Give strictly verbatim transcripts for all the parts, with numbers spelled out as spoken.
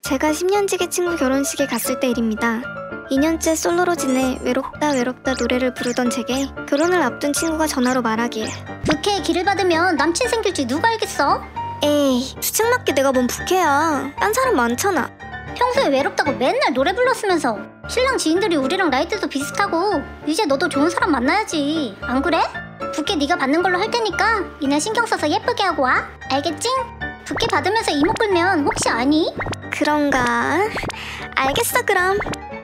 제가 십 년지기 친구 결혼식에 갔을 때 일입니다. 이 년째 솔로로 지내 외롭다 외롭다 노래를 부르던 제게 결혼을 앞둔 친구가 전화로 말하길, 부캐에 기를 받으면 남친 생길지 누가 알겠어? 에이, 수칙맞게 내가 뭔 부캐야. 딴 사람 많잖아. 평소에 외롭다고 맨날 노래 불렀으면서 신랑 지인들이 우리랑 나이대도 비슷하고 이제 너도 좋은 사람 만나야지. 안 그래? 부캐 네가 받는 걸로 할 테니까 이날 신경 써서 예쁘게 하고 와. 알겠지? 부캐 받으면서 이목 끌면 혹시 아니? 그런가? 알겠어 그럼.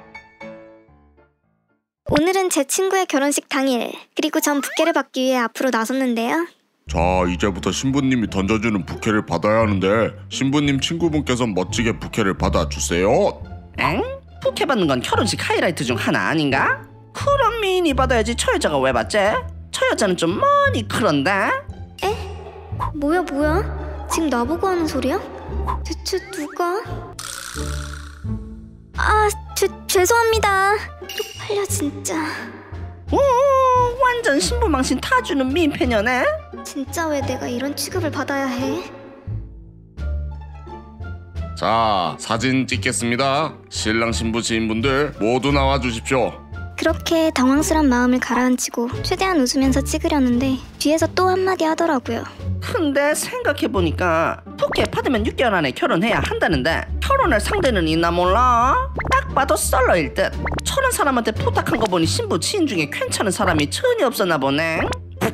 오늘은 제 친구의 결혼식 당일, 그리고 전 부케를 받기 위해 앞으로 나섰는데요. 자, 이제부터 신부님이 던져주는 부케를 받아야 하는데 신부님 친구분께서 멋지게 부케를 받아주세요. 엥? 부케 받는 건 결혼식 하이라이트 중 하나 아닌가? 그럼 미인이 받아야지 저 여자가 왜 받지? 저 여자는 좀 많이 그런데? 에? 뭐야 뭐야? 지금 나보고 하는 소리야? 대체 누가? 아, 죄, 죄송합니다. 쪽팔려 진짜. 오, 완전 신부망신 타주는 미인패녀네? 진짜 왜 내가 이런 취급을 받아야 해? 자, 사진 찍겠습니다. 신랑 신부 지인분들 모두 나와주십시오. 그렇게 당황스런 마음을 가라앉히고 최대한 웃으면서 찍으려는데 뒤에서 또 한마디 하더라고요. 근데 생각해보니까 부케 받으면 육 개월 안에 결혼해야 한다는데 결혼할 상대는 있나 몰라? 딱 봐도 썰러일 듯. 저런 사람한테 부탁한 거 보니 신부 지인 중에 괜찮은 사람이 전혀 없었나 보네.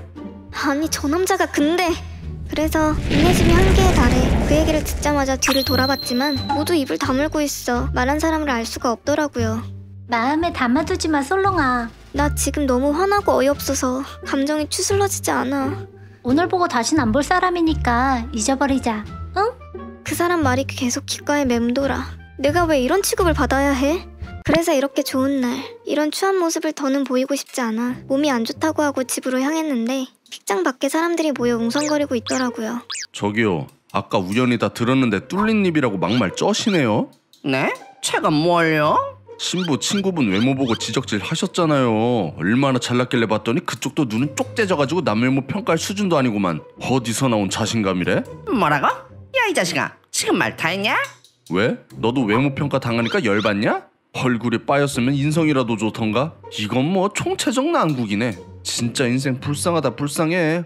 아니 저 남자가 근데... 그래서 인내심이 한계에 달해 그 얘기를 듣자마자 뒤를 돌아봤지만 모두 입을 다물고 있어 말한 사람을 알 수가 없더라고요. 마음에 담아두지 마, 솔롱아. 나 지금 너무 화나고 어이없어서 감정이 추슬러지지 않아. 오늘 보고 다신 안 볼 사람이니까 잊어버리자, 응? 그 사람 말이 계속 귓가에 맴돌아. 내가 왜 이런 취급을 받아야 해? 그래서 이렇게 좋은 날 이런 추한 모습을 더는 보이고 싶지 않아 몸이 안 좋다고 하고 집으로 향했는데 픽장 밖에 사람들이 모여 웅성거리고 있더라고요. 저기요, 아까 우연히 다 들었는데 뚫린 입이라고 막말 쩌시네요. 네? 제가 뭘요? 신부 친구분 외모 보고 지적질 하셨잖아요. 얼마나 잘났길래 봤더니 그쪽도 눈은 쪽대져가지고 남 외모 평가할 수준도 아니구만. 어디서 나온 자신감이래? 뭐라고? 야, 이 자식아, 지금 말 다 했냐? 왜? 너도 외모 평가 당하니까 열받냐? 얼굴이 빠였으면 인성이라도 좋던가? 이건 뭐 총체적 난국이네. 진짜 인생 불쌍하다 불쌍해.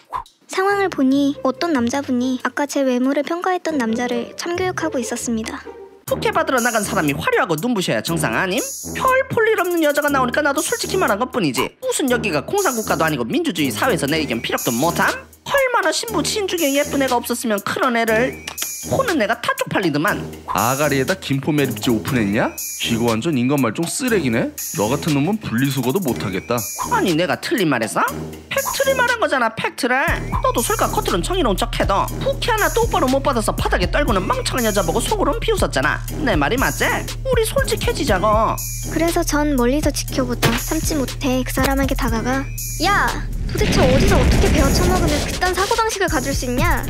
상황을 보니 어떤 남자분이 아까 제 외모를 평가했던 남자를 참교육하고 있었습니다. 부케 받으러 나간 사람이 화려하고 눈부셔야 정상 아님? 별 볼 일 없는 여자가 나오니까 나도 솔직히 말한 것뿐이지 무슨 여기가 공산국가도 아니고 민주주의 사회에서 내 의견 필요도 못함? 얼마나 신부 지인 중에 예쁜 애가 없었으면 그런 애를 보는 애가 다 쪽팔리더만. 아가리에다 김포 매립지 오픈했냐? 이거 완전 인간말종 쓰레기네. 너 같은 놈은 분리수거도 못하겠다. 아니 내가 틀린 말했어? 팩트를 말한 거잖아, 팩트를. 너도 솔까 겉으론 정의로운 척해도 부케 하나 똑바로 못 받아서 바닥에 떨구는 망청한 여자 보고 속으론 비웃었잖아. 내 말이 맞지? 우리 솔직해지자고. 그래서 전 멀리서 지켜보다 참지 못해 그 사람에게 다가가, 야! 도대체 어디서 어떻게 배워 처먹으면 그딴 사고방식을 가질 수 있냐?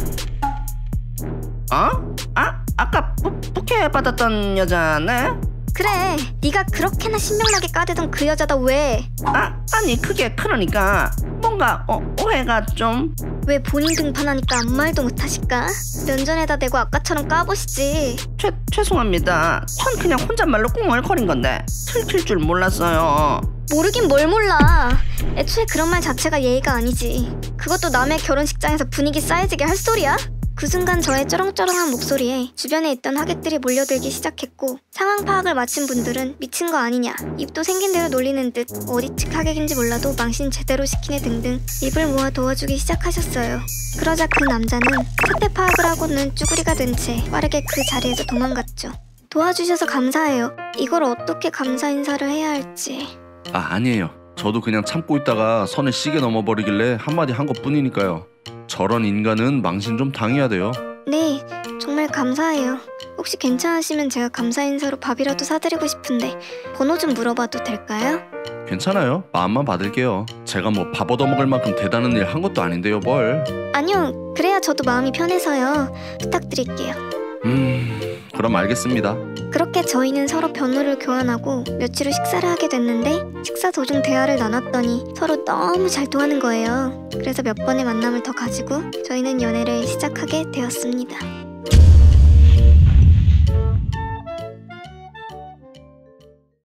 어? 아? 아까 부, 부케 받았던 여자네? 그래, 네가 그렇게나 신명나게 까대던 그 여자다. 왜? 아, 아니 그게 그러니까 뭔가 어, 오해가 좀... 왜 본인 등판하니까 아무 말도 못하실까? 면전에다 대고 아까처럼 까보시지. 죄, 죄송합니다. 전 그냥 혼잣말로 꿍얼거린 건데 들킬 줄 몰랐어요. 모르긴 뭘 몰라. 애초에 그런 말 자체가 예의가 아니지. 그것도 남의 결혼식장에서 분위기 싸해지게 할 소리야? 그 순간 저의 쩌렁쩌렁한 목소리에 주변에 있던 하객들이 몰려들기 시작했고, 상황 파악을 마친 분들은 미친 거 아니냐, 입도 생긴 대로 놀리는 듯 어디 측 하객인지 몰라도 망신 제대로 시키네 등등 입을 모아 도와주기 시작하셨어요. 그러자 그 남자는 사태 파악을 하고는 쭈구리가 된 채 빠르게 그 자리에서 도망갔죠. 도와주셔서 감사해요. 이걸 어떻게 감사 인사를 해야 할지. 아, 아니에요. 저도 그냥 참고 있다가 선을 시게 넘어버리길래 한마디 한 것뿐이니까요. 저런 인간은 망신 좀 당해야 돼요. 네, 정말 감사해요. 혹시 괜찮으시면 제가 감사 인사로 밥이라도 사드리고 싶은데 번호 좀 물어봐도 될까요? 괜찮아요. 마음만 받을게요. 제가 뭐 밥 얻어먹을 만큼 대단한 일 한 것도 아닌데요, 뭘. 아니요, 그래야 저도 마음이 편해서요. 부탁드릴게요. 음... 그럼 알겠습니다. 그렇게 저희는 서로 번호를 교환하고 며칠 후 식사를 하게 됐는데, 식사 도중 대화를 나눴더니 서로 너무 잘 통하는 거예요. 그래서 몇 번의 만남을 더 가지고 저희는 연애를 시작하게 되었습니다.